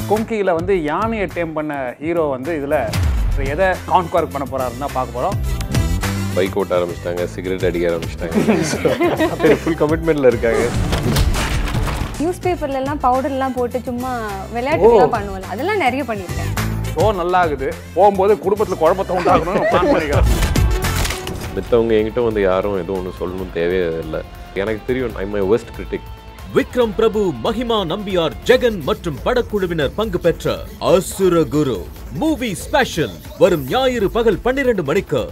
கொங்கியில் வந்து யானையை டேம் பண்ண ஹீரோ வந்து இதில் எதை கான்குவர் பண்ண போகிறாருன்னு தான் பார்க்க போகிறோம். பைக் ஓட்ட ஆரம்பிச்சிட்டாங்க, சிகரெட் அடிக்க ஆரம்பிச்சிட்டாங்க, ஃபுல் கமிட்மெண்ட்டில் இருக்காங்க. நியூஸ் பேப்பர்லாம் பவுடர்லாம் போட்டு சும்மா விளையாட்டுலாம் பண்ணுவோம்ல, அதெல்லாம் நிறைய பண்ணியிருக்கேன். ஷோ நல்லா ஆகுது, போகும்போது குடும்பத்தில் குழப்பத்தை உண்டாகணும்னு பிளான் பண்ணிக்கிறேன். மித்தவங்க என்கிட்ட வந்து யாரும் எதுவும் ஒன்று சொல்லணும் தேவையே இல்லை. எனக்கு தெரியும், I my worst critic. Vikram Prabhu, Mahima Nambiar, Jagan மற்றும் படக்குழுவினர் பங்கு பெற்ற அசுர குரு மூவி ஸ்பெஷல் வரும் ஞாயிறு பகல் 12 மணிக்கு.